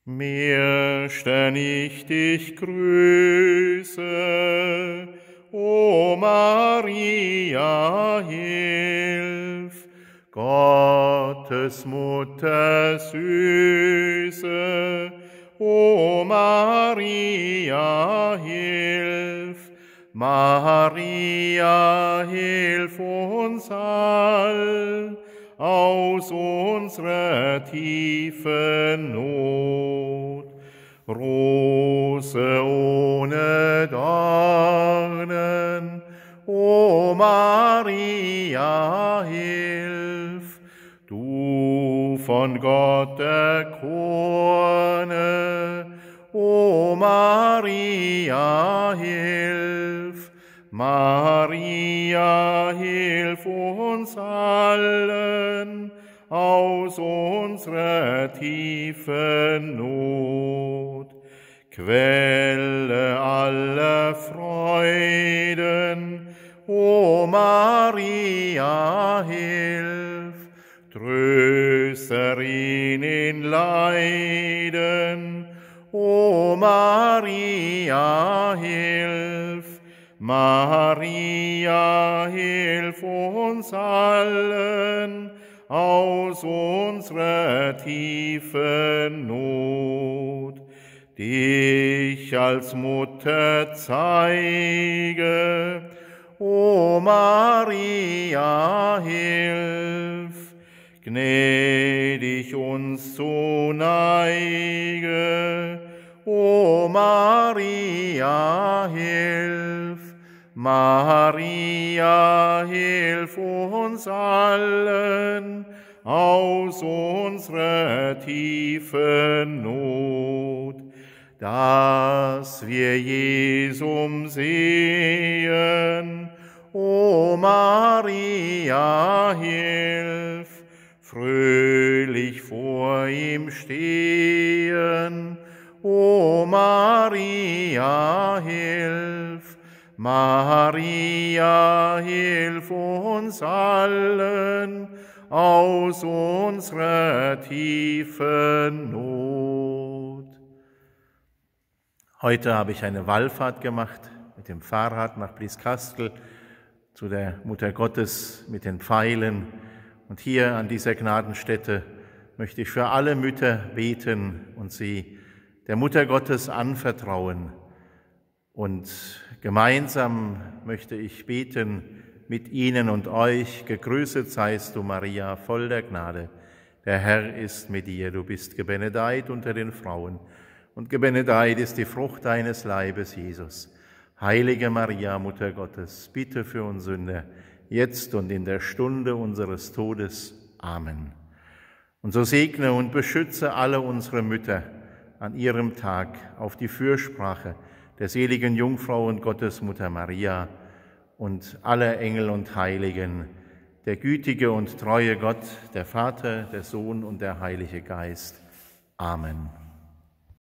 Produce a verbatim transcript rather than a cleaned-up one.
Möchte ich dich grüße, o Maria, hilf, Gottes Mutter süße, o Maria, hilf, Maria, hilf uns all aus unserer tiefen Not. Rose ohne Dornen, o Maria, hilf, du von Gott erkorne, o Maria, hilf, Maria, hilf uns allen aus unserer tiefen Not. Quelle aller Freuden, o Maria, hilf, Trösterin in Leiden, o Maria, hilf, Maria, hilf uns allen aus unserer tiefen Not. Dich als Mutter zeige, o Maria, hilf, gnädig uns zu neige, o Maria, hilf, Maria, hilf uns allen aus unserer tiefen Not, dass wir Jesum sehen, o Maria, hilf, fröhlich vor ihm stehen, o Maria, hilf, Maria, hilf uns allen aus unserer tiefen Not. Heute habe ich eine Wallfahrt gemacht mit dem Fahrrad nach Blieskastel zu der Mutter Gottes mit den Pfeilen. Und hier an dieser Gnadenstätte möchte ich für alle Mütter beten und sie der Mutter Gottes anvertrauen. Und gemeinsam möchte ich beten mit Ihnen und euch: Gegrüßet seist du, Maria, voll der Gnade. Der Herr ist mit dir, du bist gebenedeit unter den Frauen, und gebenedeit ist die Frucht deines Leibes, Jesus. Heilige Maria, Mutter Gottes, bitte für uns Sünder, jetzt und in der Stunde unseres Todes. Amen. Und so segne und beschütze alle unsere Mütter an ihrem Tag auf die Fürsprache der seligen Jungfrau und Gottesmutter Maria und aller Engel und Heiligen, der gütige und treue Gott, der Vater, der Sohn und der Heilige Geist. Amen.